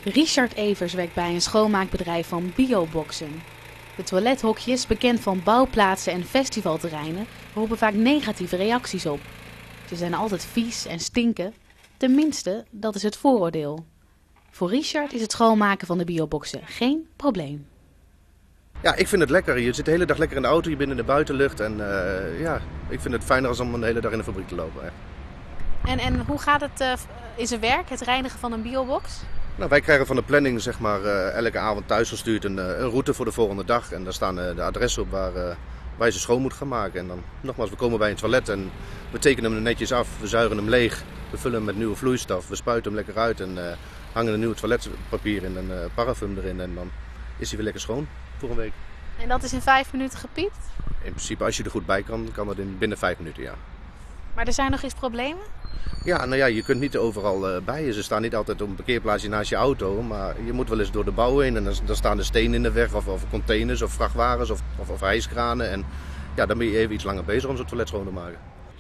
Richard Evers werkt bij een schoonmaakbedrijf van Bioboxen. De toilethokjes, bekend van bouwplaatsen en festivalterreinen, roepen vaak negatieve reacties op. Ze zijn altijd vies en stinken. Tenminste, dat is het vooroordeel. Voor Richard is het schoonmaken van de Bioboxen geen probleem. Ja, ik vind het lekker. Je zit de hele dag lekker in de auto, je bent in de buitenlucht. En ik vind het fijner als om een hele dag in de fabriek te lopen. Echt. En hoe gaat het in zijn werk, het reinigen van een Biobox? Nou, wij krijgen van de planning elke avond thuisgestuurd een route voor de volgende dag. En daar staan de adressen op waar je ze schoon moet gaan maken. En dan nogmaals, we komen bij een toilet en we tekenen hem netjes af. We zuigen hem leeg, we vullen hem met nieuwe vloeistof. We spuiten hem lekker uit en hangen een nieuw toiletpapier in en parafum erin. En dan is hij weer lekker schoon voor een week. En dat is in 5 minuten gepiept? In principe, als je er goed bij kan dat binnen 5 minuten, ja. Maar er zijn nog eens problemen? Ja, nou ja, je kunt niet overal bij je. Ze staan niet altijd op een parkeerplaatsje naast je auto. Maar je moet wel eens door de bouw heen en dan staan er stenen in de weg. Of containers of vrachtwagens of hijskranen. En ja, dan ben je even iets langer bezig om zo'n toilet schoon te maken.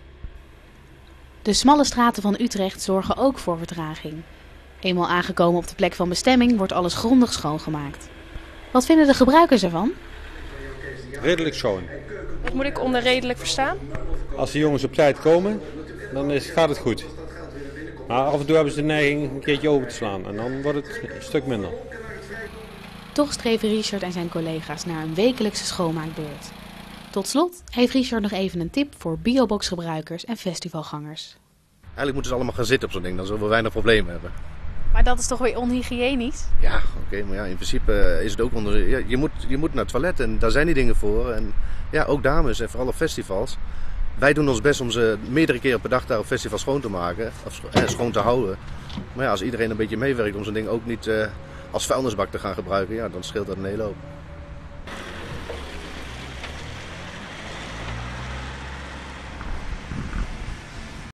De smalle straten van Utrecht zorgen ook voor vertraging. Eenmaal aangekomen op de plek van bestemming wordt alles grondig schoongemaakt. Wat vinden de gebruikers ervan? Redelijk schoon. Wat moet ik onder redelijk verstaan? Als de jongens op tijd komen, dan gaat het goed. Maar af en toe hebben ze de neiging een keertje over te slaan en dan wordt het een stuk minder. Toch streven Richard en zijn collega's naar een wekelijkse schoonmaakbeurt. Tot slot heeft Richard nog even een tip voor Biobox-gebruikers en festivalgangers. Eigenlijk moeten ze allemaal gaan zitten op zo'n ding, dan zullen we weinig problemen hebben. Maar dat is toch weer onhygiënisch? Ja, oké, maar ja, in principe is het ook je moet naar het toilet en daar zijn die dingen voor. En ja, ook dames en vooral op festivals. Wij doen ons best om ze meerdere keren per dag daar op festival schoon te maken, of schoon te houden. Maar ja, als iedereen een beetje meewerkt om zo'n ding ook niet als vuilnisbak te gaan gebruiken, ja, dan scheelt dat een hele hoop.